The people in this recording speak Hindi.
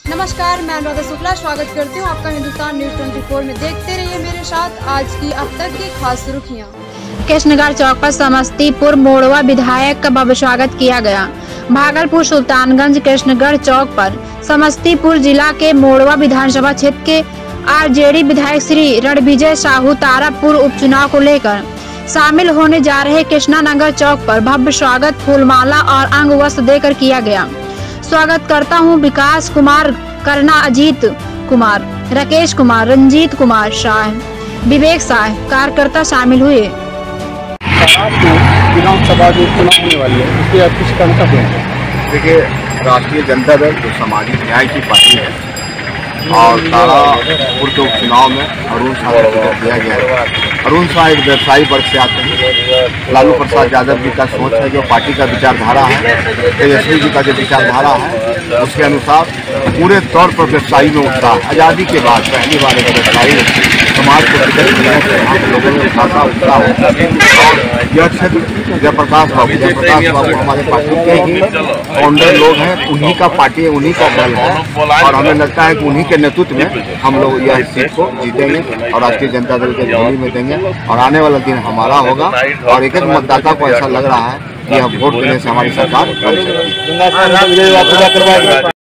नमस्कार, मैं अनुराधा शुक्ला स्वागत करती हूँ आपका हिंदुस्तान न्यूज 24 में। देखते रहिए मेरे साथ आज की अब तक की खास सुर्खियाँ। कृष्णगढ़ चौक पर समस्तीपुर मोड़वा विधायक का भव्य स्वागत किया गया। भागलपुर सुल्तानगंज कृष्णगढ़ चौक पर समस्तीपुर जिला के मोड़वा विधानसभा क्षेत्र के आरजेडी विधायक श्री रणविजय साहू तारापुर उपचुनाव को लेकर शामिल होने जा रहे कृष्णानगर चौक पर भव्य स्वागत फूलमाला और अंग वस्त्र देकर किया गया। स्वागत करता हूं विकास कुमार, करना अजीत कुमार, राकेश कुमार, रंजीत कुमार शाह, विवेक शाह कार्यकर्ता शामिल हुए। विधानसभा जो चुनाव होने वाली है उसके आप कुछ करना है। देखिए, राष्ट्रीय जनता दल जो सामाजिक न्याय की पार्टी है और तारापुर के उपचुनाव में अरुण शाह को टिकट दिया गया है। अरुण शाह एक व्यवसायी वर्ग से आते हैं। लालू प्रसाद यादव जी का सोच है, जो पार्टी का विचारधारा है, तेजस्वी जी का जो विचारधारा है, उसके अनुसार पूरे तौर पर व्यवसायी में उत्साह। आज़ादी के बाद पहली बार एक व्यवसायी समाज को टिकट मिलने से यहाँ के लोगों में खासा उत्साह होता है। और यह क्षेत्र जयप्रकाश बाबू हमारे पार्टी के ही फाउंडर लोग हैं, उन्हीं का पार्टी है, उन्हीं का दल है और हमें लगता है कि उन्हीं के नेतृत्व में हम लोग यह सीट को जीतेंगे और राष्ट्रीय जनता दल के झोली में देंगे और आने वाला दिन हमारा होगा। और एक एक मतदाता को ऐसा लग रहा है कि यह वोट देने से हमारी सरकार बन सकती है।